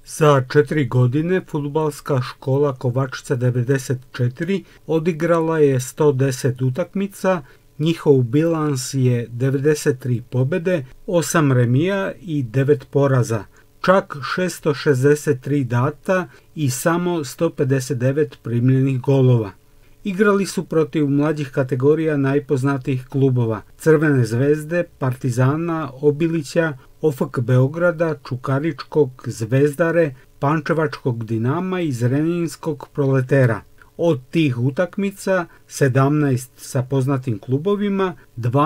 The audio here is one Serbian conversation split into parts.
Za 4 godine fudbalska škola Kovačica 94 odigrala je 110 utakmica, njihov bilans je 93 pobjede, 8 remija i 9 poraza, čak 663 data i samo 159 primljenih golova. Igrali su protiv mlađih kategorija najpoznatijih klubova Crvene zvezde, Partizana, Obilića, OFK Beograda, Čukaričkog, Zvezdare, Pančevačkog Dinama i Zrenjaninskog Proletera. Od tih utakmica 17 sa poznatim klubovima,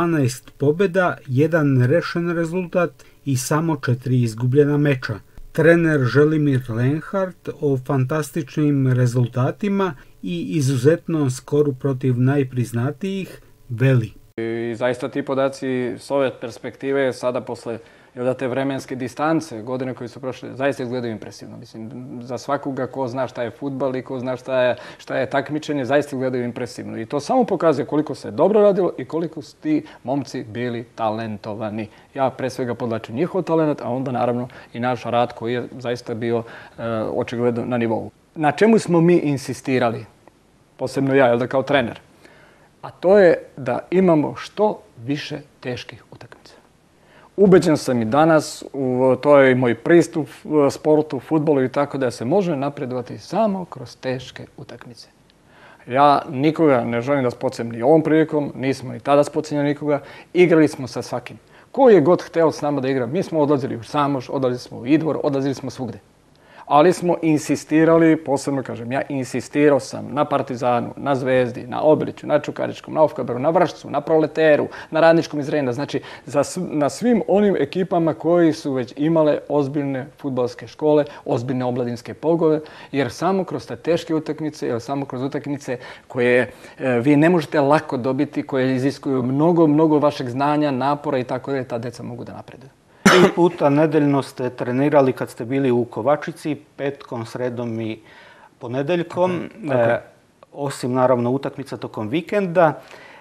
12 pobjeda, 1 rešen rezultat i samo 4 izgubljena meča. Trener Želimir Lenhart o fantastičnim rezultatima i izuzetnom skoru protiv najpriznatijih veli. I zaista ti podaci s ove perspektive sada posle te vremenske distance, godine koje su prošle, zaista izgledaju impresivno. Mislim, za svakoga ko zna šta je fudbal i ko zna šta je takmičenje, zaista izgledaju impresivno. I to samo pokazuje koliko se dobro radilo i koliko su ti momci bili talentovani. Ja pre svega podlačim njihov talent, a onda naravno i naš rad koji je zaista bio očigledno na nivou. Na čemu smo mi insistirali, posebno ja, kao trener? A to je da imamo što više teških utakmica. Ubeđen sam i danas, to je i moj pristup sportu, fudbalu i tako da se može napredovati samo kroz teške utakmice. Ja nikoga ne želim da spocem ni ovom prilikom, nismo ni tada spocenjali nikoga, igrali smo sa svakim. Ko je god hteo s nama da igra, mi smo odlazili u Samoš, odlazili smo u Idvor, odlazili smo svugde. Ali smo insistirali, posebno kažem, ja insistirao sam na Partizanu, na Zvezdi, na Obiliću, na Čukaričkom, na OFK Beogradu, na Vršcu, na Proleteru, na Radničkom iz Renda, znači na svim onim ekipama koji su već imale ozbiljne fudbalske škole, ozbiljne omladinske pogove, jer samo kroz te teške utakmice, jer samo kroz utakmice koje vi ne možete lako dobiti, koje iziskuju mnogo vašeg znanja, napora i tako da ta deca mogu da napreduju. 3 puta nedeljno ste trenirali kad ste bili u Kovačici, petkom, sredom i ponedeljkom, osim naravno utakmica tokom vikenda.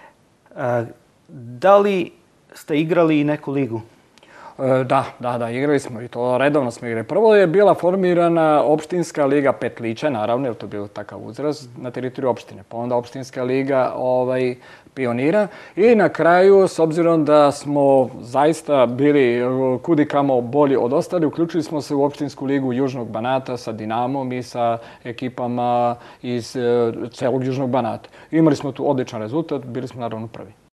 Da li ste igrali i neku ligu? Da, igrali smo i to redovno smo igrali. Prvo je bila formirana opštinska liga Petlića, naravno, jer to je bio takav uzrast na teritoriju opštine. Pa onda opštinska liga Pionira i na kraju, s obzirom da smo zaista bili kudikamo bolji od ostali, uključili smo se u opštinsku ligu Južnog Banata sa Dinamom i sa ekipama iz celog Južnog Banata. Imali smo tu odličan rezultat, bili smo naravno prvi.